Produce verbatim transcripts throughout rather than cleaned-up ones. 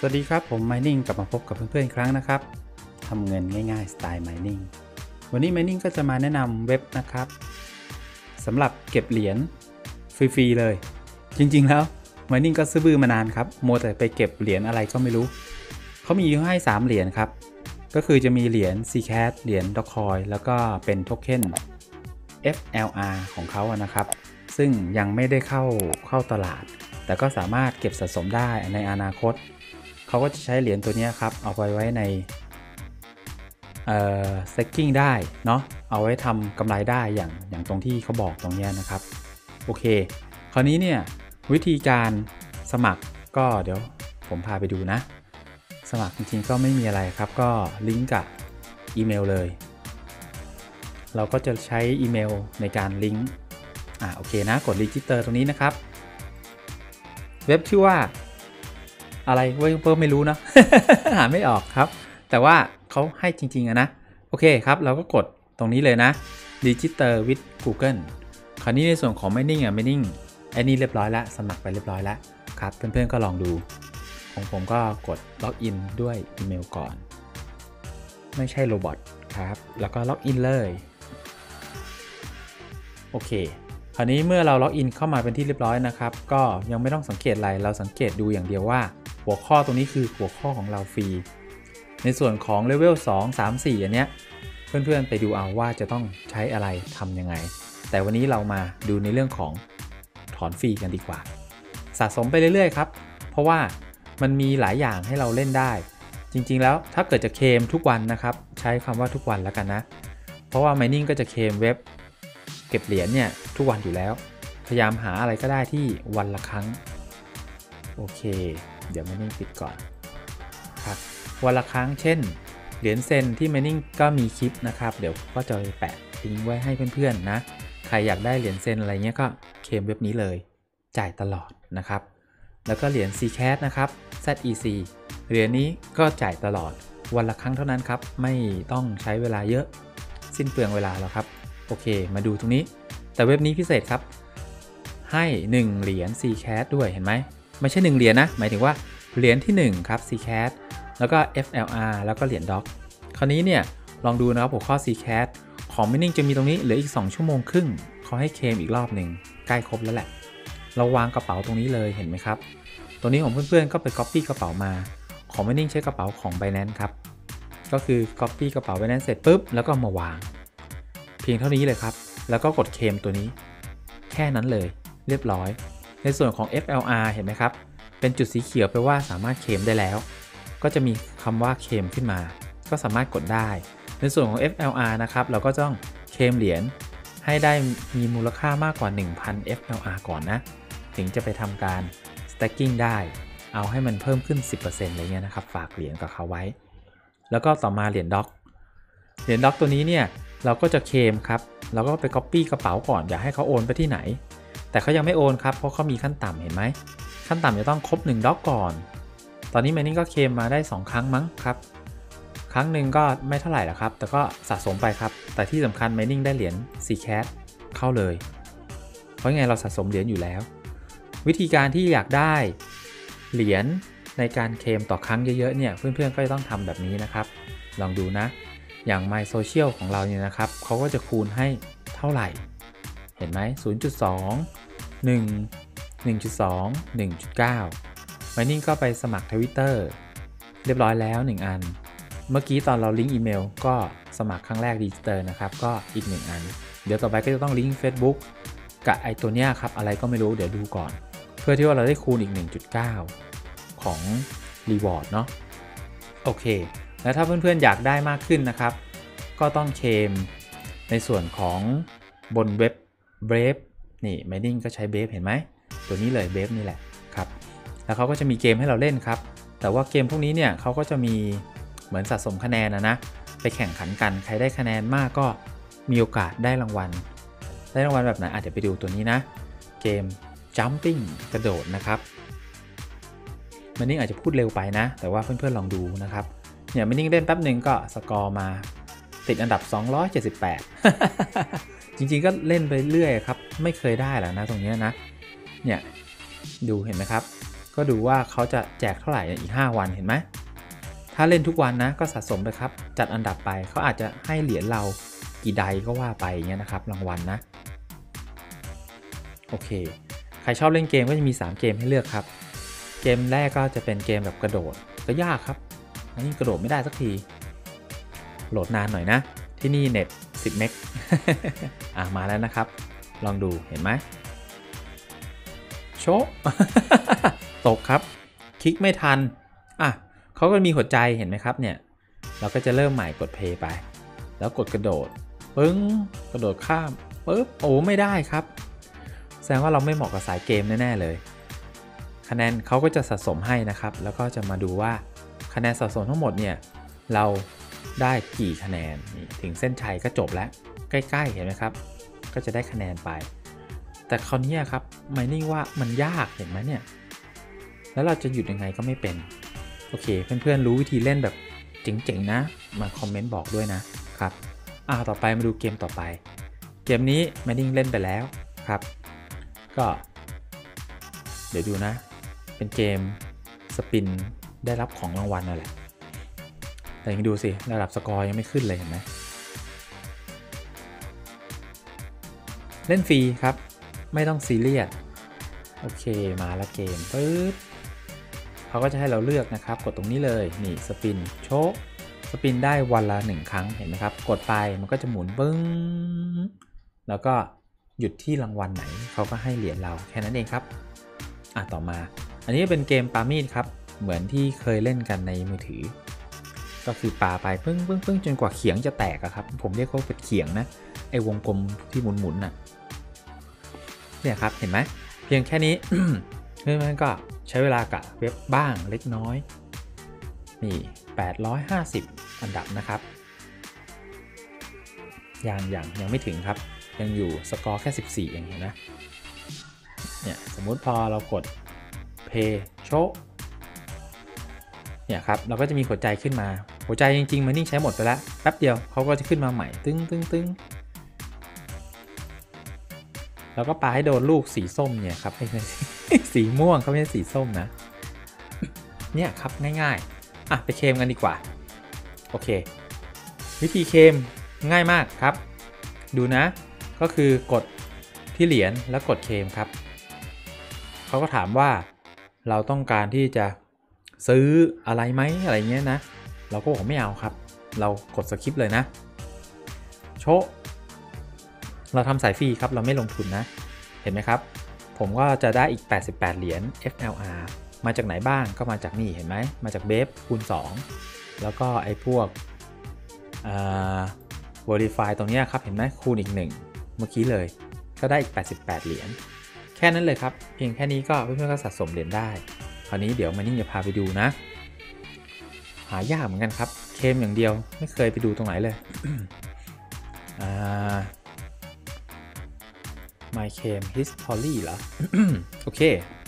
สวัสดีครับผม Mining กลับมาพบกับเพื่อนๆอีกครั้งนะครับทำเงินง่ายๆสไตล์ Mining วันนี้ Mining ก็จะมาแนะนำเว็บนะครับสำหรับเก็บเหรียญฟรีๆเลยจริงๆแล้ว Mining ก็ซื้อบื้อมานานครับมัวแต่ไปเก็บเหรียญอะไรก็ไม่รู้เขามีให้สามเหรียญครับก็คือจะมีเหรียญ ซี แคท เหรียญ Dogecoin แล้วก็เป็นโทเค็น เอฟ แอล อาร์ ของเขาอะนะครับซึ่งยังไม่ได้เข้าเข้าตลาดแต่ก็สามารถเก็บสะสมได้ในอนาคตเขาก็จะใช้เหรียญตัวนี้ครับเอาไปไว้ในเอ่อ staking ได้เนาะเอาไว้ทำกำไรได้อย่างอย่างตรงที่เขาบอกตรงนี้นะครับโอเคคราวนี้เนี่ยวิธีการสมัครก็เดี๋ยวผมพาไปดูนะสมัครจริงๆก็ไม่มีอะไรครับก็ลิงก์กับอีเมลเลยเราก็จะใช้อีเมลในการลิงก์อ่าโอเคนะกด register ตรงนี้นะครับเว็บชื่อว่าอะไรเว้ยเพิ่มไม่รู้นะ หาไม่ออกครับแต่ว่าเขาให้จริงๆอะนะโอเคครับเราก็กดตรงนี้เลยนะ register with Google คราวนี้ในส่วนของ Mining อ่ะ Mining ไอ้นี่เรียบร้อยแล้วสมัครไปเรียบร้อยแล้วครับเพื่อนๆก็ลองดูของผมก็กดล็อกอินด้วยอีเมลก่อนไม่ใช่โรบอทครับแล้วก็ล็อกอินเลยโอเคคราวนี้เมื่อเราล็อกอินเข้ามาเป็นที่เรียบร้อยนะครับก็ยังไม่ต้องสังเกตอะไรเราสังเกตดูอย่างเดียวว่าหัวข้อตรงนี้คือหัวข้อของเราฟรีในส่วนของเลเวลสอง สาม สี่อันเนี้ยเพื่อนๆไปดูเอาว่าจะต้องใช้อะไรทำยังไงแต่วันนี้เรามาดูในเรื่องของถอนฟรีกันดีกว่าสะสมไปเรื่อยๆครับเพราะว่ามันมีหลายอย่างให้เราเล่นได้จริงๆแล้วถ้าเกิดจะเคลมทุกวันนะครับใช้คำว่าทุกวันแล้วกันนะเพราะว่า Mining ก็จะเคลมเว็บเก็บเหรียญเนี่ยทุกวันอยู่แล้วพยายามหาอะไรก็ได้ที่วันละครั้งโอเคเดี๋ยว Mining ปิดก่อนครับวันละครั้งเช่นเหรียญเซนที่ Mining ก็มีคลิปนะครับเดี๋ยวก็จะแปะลิงก์ไว้ให้เพื่อนๆนะใครอยากได้เหรียญเซนอะไรเงี้ยก็เคลมเว็บนี้เลยจ่ายตลอดนะครับแล้วก็เหรียญ ซี แคท นะครับ แซด อี ซี เหรียญนี้ก็จ่ายตลอดวันละครั้งเท่านั้นครับไม่ต้องใช้เวลาเยอะสิ้นเปลืองเวลาแล้วครับโอเคมาดูตรงนี้แต่เว็บนี้พิเศษครับให้หนึ่งเหรียญ ซี แคท ด้วยเห็นไหมไม่ใช่หนึ่งเหรียญนะหมายถึงว่าเหรียญที่หนึ่งครับ ซี แคท แล้วก็ เอฟ แอล อาร์ แล้วก็เหรียญ ด็อก คราวนี้เนี่ยลองดูนะครับหัวข้อ ซี แคท ของ Mining จะมีตรงนี้เหลืออีกสองชั่วโมงครึ่งเขาให้เคลมอีกรอบหนึ่งใกล้ครบแล้วแหละเราวางกระเป๋าตรงนี้เลยเห็นไหมครับตัวนี้ของเพื่อนๆก็ไป Copy กระเป๋ามาของ Mining ใช้กระเป๋าของ Binance ครับก็คือ Copy กระเป๋า Binance เสร็จปุ๊บแล้วก็มาวางเพียงเท่านี้เลยครับแล้วก็กดเคลมตัวนี้แค่นั้นเลยเรียบร้อยในส่วนของ เอฟ แอล อาร์ เห็นไหมครับเป็นจุดสีเขียวแปลว่าสามารถเคลมได้แล้วก็จะมีคำว่าเคลมขึ้นมาก็สามารถกดได้ในส่วนของ เอฟ แอล อาร์ นะครับเราก็ต้องเคลมเหรียญให้ได้มีมูลค่ามากกว่า หนึ่งพัน เอฟ แอล อาร์ ก่อนนะถึงจะไปทำการ stacking ได้เอาให้มันเพิ่มขึ้น สิบเปอร์เซ็นต์ อะไรเงี้ยนะครับฝากเหรียญกับเขาไว้แล้วก็ต่อมาเหรียญด็อกเหรียญด็อกตัวนี้เนี่ยเราก็จะเคลมครับเราก็ไป copy กระเป๋าก่อนอยากให้เขาโอนไปที่ไหนแต่เขายังไม่โอนครับเพราะเขามีขั้นต่ำเห็นไหมขั้นต่ำจะต้องครบหนึ่งด็อกก่อนตอนนี้ Mining ก็เคลมมาได้สองครั้งมั้งครับครั้งหนึ่งก็ไม่เท่าไหร่หรอกครับแต่ก็สะสมไปครับแต่ที่สำคัญ Mining ได้เหรียญ ซี แคท เข้าเลยเพราะไงเราสะสมเหรียญอยู่แล้ววิธีการที่อยากได้เหรียญในการเคลมต่อครั้งเยอะๆเนี่ยเพื่อนๆก็จะต้องทำแบบนี้นะครับลองดูนะอย่าง My Social ของเราเนี่ยนะครับเขาก็จะคูณให้เท่าไหร่เห็นไหม ศูนย์จุดสอง หนึ่ง หนึ่งจุดสอง หนึ่งจุดเก้า Mining ก็ไปสมัคร Twitter เรียบร้อยแล้วหนึ่งอันเมื่อกี้ตอนเราลิงก์อีเมลก็สมัครครั้งแรก Register นะครับก็อีกหนึ่งอันเดี๋ยวต่อไปก็จะต้องลิงก์ Facebook กับไอตัวเนี้ยครับอะไรก็ไม่รู้เดี๋ยวดูก่อนเพื่อที่ว่าเราได้คูณอีก หนึ่งจุดเก้า ของ Reward เนาะโอเคแล้วถ้าเพื่อนๆอยากได้มากขึ้นนะครับก็ต้องเคลมในส่วนของบนเว็บ Brave นี่ Mining ก็ใช้ Brave เห็นไหมตัวนี้เลย Brave นี่แหละครับแล้วเขาก็จะมีเกมให้เราเล่นครับแต่ว่าเกมพวกนี้เนี่ยเขาก็จะมีเหมือนสะสมคะแนนนะนะไปแข่งขันกันใครได้คะแนนมากก็มีโอกาสได้รางวัลได้รางวัลแบบไหนอาจจะไปดูตัวนี้นะเกม Jumping กระโดดนะครับMining อาจจะพูดเร็วไปนะแต่ว่าเพื่อนๆลองดูนะครับเนี่ย Mining เล่นแป๊บหนึ่งก็สกอร์มาติดอันดับสองร้อยเจ็ดสิบแปด จริงๆก็เล่นไปเรื่อยครับไม่เคยได้หรอกนะตรงนี้นะเนี่ยดูเห็นไหมครับก็ดูว่าเขาจะแจกเท่าไหร่อีกห้าวันเห็นไหมถ้าเล่นทุกวันนะก็สะสมไปครับจัดอันดับไปเขาอาจจะให้เหรียญเรากี่ใดก็ว่าไปอย่างเงี้ยนะครับรางวัล นะโอเคใครชอบเล่นเกมก็จะมีสามเกมให้เลือกครับเกมแรกก็จะเป็นเกมแบบกระโดดก็ยากครับอันนี้กระโดดไม่ได้สักทีโหลดนานหน่อยนะที่นี่เน็ตสิบเมก อ่ะมาแล้วนะครับลองดูเห็นไหมโชะ ตกครับคลิกไม่ทันอ่ะเขาก็มีหัวใจเห็นไหมครับเนี่ยเราก็จะเริ่มใหม่กดเพย์ไปแล้วกดกระโดดปึ้งกระโดดข้ามปึ๊บโอ้ไม่ได้ครับแสดงว่าเราไม่เหมาะกับสายเกมแน่ๆเลยคะแนนเขาก็จะสะสมให้นะครับแล้วก็จะมาดูว่าคะแนนสะสมทั้งหมดเนี่ยเราได้กี่คะแนนนี่ถึงเส้นชัยก็จบแล้วใกล้ๆเห็นไหมครับก็จะได้คะแนนไปแต่คราวนี้ครับไมนิ่งว่ามันยากเห็นไหมเนี่ยแล้วเราจะหยุดยังไงก็ไม่เป็นโอเคเพื่อนๆรู้วิธีเล่นแบบเจ๋งๆนะมาคอมเมนต์บอกด้วยนะครับอ่าต่อไปมาดูเกมต่อไปเกมนี้ไมนิ่งเล่นไปแล้วครับก็เดี๋ยวดูนะเป็นเกมสปินได้รับของรางวัลนั่นแหละแต่ยังดูสิระดับสกอร์ยังไม่ขึ้นเลยเห็นไหมเล่นฟรีครับไม่ต้องซีเรียสโอเคมาละเกมปึ๊บเขาก็จะให้เราเลือกนะครับกดตรงนี้เลยนี่สปินโชว์สปินได้วันละหนึ่งครั้งเห็นไหมครับกดไปมันก็จะหมุนปึ้งแล้วก็หยุดที่รางวัลไหนเขาก็ให้เหรียญเราแค่นั้นเองครับอ่ะต่อมาอันนี้เป็นเกมปามีดครับเหมือนที่เคยเล่นกันในมือถือก็คือปาไปปึ้งปึ้งปึ้งจนกว่าเขียงจะแตกอะครับผมเรียกว่าเป็นเขียงนะไอ้วงกลมที่หมุนหมุนน่ะเนี่ยครับเห็นไหมเพียงแค่นี้ เพื่อนๆก็ใช้เวลากะเว็บบ้างเล็กน้อยนี่แปดร้อยห้าสิบอันดับนะครับยังยังยังไม่ถึงครับยังอยู่สกอร์แค่สิบสี่เองเห็นไหมเนี่ยสมมุติพอเรากด Play Show เนี่ยครับเราก็จะมีหัวใจขึ้นมาหัวใจจริงๆมันนิ่งใช้หมดไปแล้วแป๊บเดียวเขาก็จะขึ้นมาใหม่ตึ้งตึ้งตึ้งแล้วก็ปาให้โดนลูกสีส้มเนี่ยครับไม่ใช่ สีม่วงเขาไม่ใช่สีส้มนะเนี่ยครับง่ายๆอ่ะไปเคมกันดีกว่าโอเควิธีเคมง่ายมากครับดูนะก็คือกดที่เหรียญแล้วกดเคมครับเขาก็ถามว่าเราต้องการที่จะซื้ออะไรไหมอะไรเงี้ยนะเราก็บอกไม่เอาครับเรากดสคิปเลยนะโชว์เราทำสายฟรีครับเราไม่ลงทุนนะเห็นไหมครับผมก็จะได้อีกแปดสิบแปดเหรียญ เอฟ แอล อาร์ มาจากไหนบ้างก็มาจากนี่เห็นไหมมาจากเบฟคูณสองแล้วก็ไอ้พวกอ่า Verify ตรงนี้ครับเห็นไหมคูณอีกหนึ่งเมื่อกี้เลยก็ได้อีกแปดสิบแปดเหรียญแค่นั้นเลยครับเพียงแค่นี้ก็เพื่อนๆก็สะสมเหรียญได้คราวนี้เดี๋ยวมันนี่จะพาไปดูนะหายากเหมือนกันครับเคมอย่างเดียวไม่เคยไปดูตรงไหนเลย อ่า My Game History เหรอ โอเค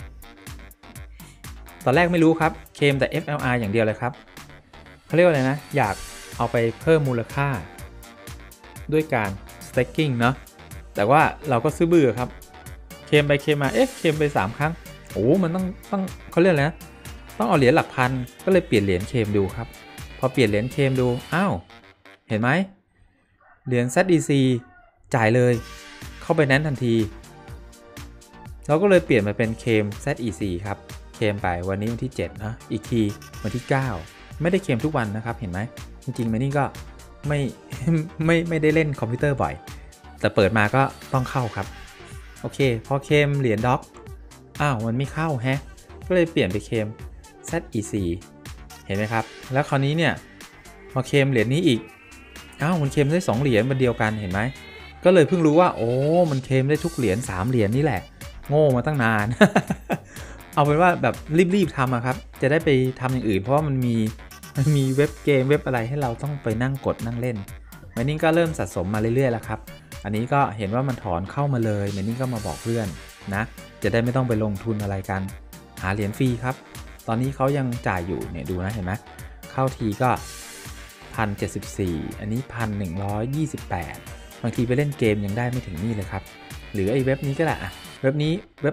ตอนแรกไม่รู้ครับเคมแต่ เอฟ แอล อาร์ อย่างเดียวเลยครับเขาเรียกว่าอะไรนะอยากเอาไปเพิ่มมูลค่าด้วยการ staking เนาะแต่ว่าเราก็ซื้อเบื่อครับเคมไปเคมมาเอ๊ะเคมไปสามครั้งโอ้มันต้องต้องเขาเรียกอะไรนะต้องเอาเหรียญหลักพันก็เลยเปลี่ยนเหรียญเคมดูครับพอเปลี่ยนเหรียญเคมดูอ้าวเห็นไหมเหรียญ แซด อี ซี จ่ายเลยเข้าไปนั้นทันทีเราก็เลยเปลี่ยนมาเป็นเคม แซด อี ซี ครับเคมไปวันนี้วันที่เจ็ดนะอีกทีวันที่เก้าไม่ได้เคมทุกวันนะครับเห็นไหมจริงๆมันนี่ก็ไม่ไม่ไม่ได้เล่นคอมพิวเตอร์บ่อยแต่เปิดมาก็ต้องเข้าครับโอเคพอเคมเหรียญด็อกอ้าวมันไม่เข้าแฮะก็เลยเปลี่ยนไปเคม แซด อี ซี เห็นไหมครับแล้วคราวนี้เนี่ยพอเคมเหรียญนี้อีกอ้าวมันเคมได้สองเหรียญมันเดียวกันเห็นไหมก็เลยเพิ่งรู้ว่าโอ้มันเคมได้ทุกเหรียญสามเหรียญนี่แหละโง่มาตั้งนาน เอาเป็นว่าแบบรีบๆทำอะครับจะได้ไปทำอย่างอื่นเพราะว่ามันมีมันมีเว็บเกมเว็บอะไรให้เราต้องไปนั่งกดนั่งเล่นแมนนี่ก็เริ่มสะสมมาเรื่อยๆแล้วครับอันนี้ก็เห็นว่ามันถอนเข้ามาเลยแมนนี่ก็มาบอกเพื่อนนะจะได้ไม่ต้องไปลงทุนอะไรกันหาเหรียญฟรีครับตอนนี้เขายังจ่ายอยู่เนี่ยดูนะเห็นไหมเข้าทีก็ หนึ่งพันเจ็ดสิบสี่ อันนี้ หนึ่งพันหนึ่งร้อยยี่สิบแปด บางทีไปเล่นเกมยังได้ไม่ถึงนี่เลยครับหรือไอ้เว็บนี้ก็แหละเว็บนี้เว็บ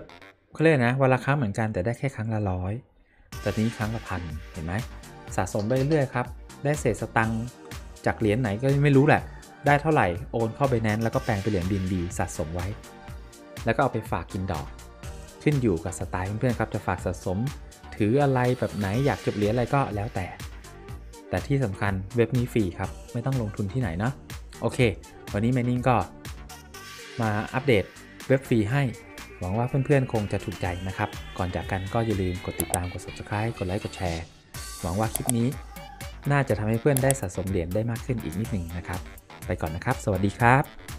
เขาเรียกนะวันละครั้งเหมือนกันแต่ได้แค่ครั้งละร้อยแต่นี้ครั้งละพันเห็นไหมสะสมไปเรื่อยๆครับได้เศษสตังค์จากเหรียญไหนก็ไม่รู้แหละได้เท่าไหร่โอนเข้า Binance แล้วก็แปลงเป็นเหรียญ บี เอ็น บี สะสมไว้แล้วก็เอาไปฝากกินดอกขึ้นอยู่กับสไตล์เพื่อนๆครับจะฝากสะสมถืออะไรแบบไหนอยากเก็บเหรียญอะไรก็แล้วแต่แต่ที่สำคัญเว็บนี้ฟรีครับไม่ต้องลงทุนที่ไหนเนาะโอเควันนี้แมนนิ่งก็มาอัปเดตเว็บฟรีให้หวังว่าเพื่อนๆคงจะถูกใจนะครับก่อนจากกันก็อย่าลืมกดติดตามกด ซับสไครบ์ กดไลค์กดแชร์หวังว่าคลิปนี้น่าจะทำให้เพื่อนได้สะสมเหรียญได้มากขึ้นอีกนิดหนึ่งนะครับไปก่อนนะครับสวัสดีครับ